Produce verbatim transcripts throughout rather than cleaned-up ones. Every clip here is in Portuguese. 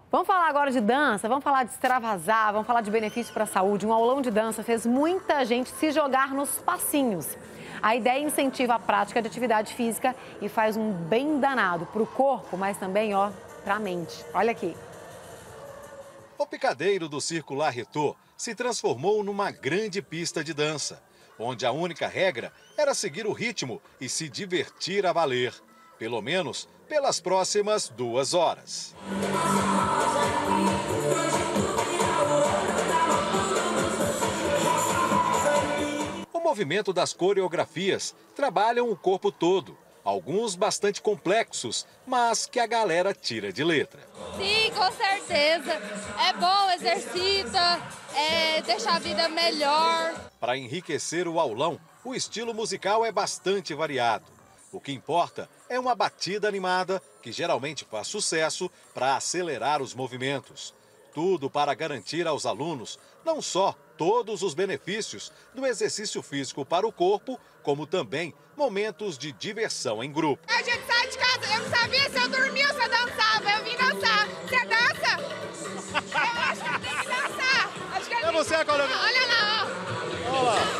Vamos falar agora de dança, vamos falar de extravasar, vamos falar de benefício para a saúde. Um aulão de dança fez muita gente se jogar nos passinhos. A ideia incentiva a prática de atividade física e faz um bem danado para o corpo, mas também, ó, para a mente. Olha aqui. O picadeiro do Circo La Retô se transformou numa grande pista de dança, onde a única regra era seguir o ritmo e se divertir a valer, pelo menos pelas próximas duas horas. O movimento das coreografias trabalham o corpo todo, alguns bastante complexos, mas que a galera tira de letra. Sim, com certeza. É bom, exercita, é, deixa a vida melhor. Para enriquecer o aulão, o estilo musical é bastante variado. O que importa é uma batida animada, que geralmente faz sucesso para acelerar os movimentos. Tudo para garantir aos alunos não só todos os benefícios do exercício físico para o corpo, como também momentos de diversão em grupo. A gente sai de casa, eu não sabia se eu dormia ou se eu dançava. Eu vim dançar. Você dança? Eu acho que eu tenho que dançar. Acho que eu É você a coreografia. Olha lá, ó. Olha lá.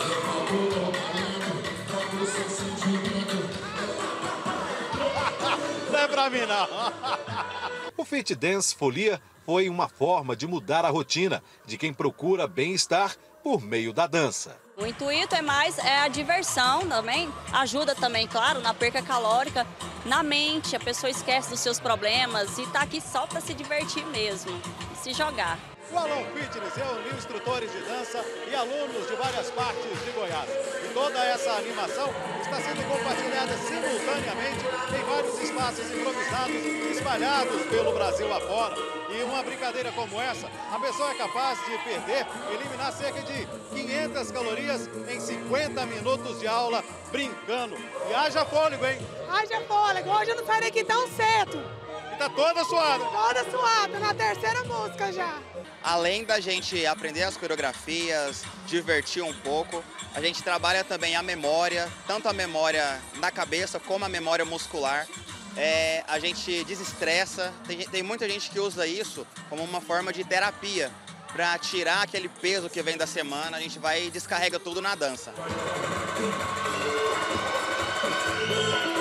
Não é pra mim, não. O Fit Dance Folia foi uma forma de mudar a rotina de quem procura bem-estar por meio da dança. O intuito é mais é a diversão também, ajuda também, claro, na perca calórica, na mente, a pessoa esquece dos seus problemas e está aqui só para se divertir mesmo, se jogar. O Aulão Fitness reuniu instrutores de dança e alunos de várias partes de Goiás. E toda essa animação está sendo compartilhada simultaneamente em vários espaços improvisados espalhados pelo Brasil afora. E uma brincadeira como essa, a pessoa é capaz de perder, eliminar cerca de quinhentas calorias em cinquenta minutos de aula brincando. E haja fôlego, hein? Haja fôlego. Hoje eu não saí daqui tão cedo. E tá toda suada. Toda suada, na terceira música já. Além da gente aprender as coreografias, divertir um pouco, a gente trabalha também a memória, tanto a memória na cabeça como a memória muscular. É, a gente desestressa, tem, tem muita gente que usa isso como uma forma de terapia, para tirar aquele peso que vem da semana, a gente vai e descarrega tudo na dança.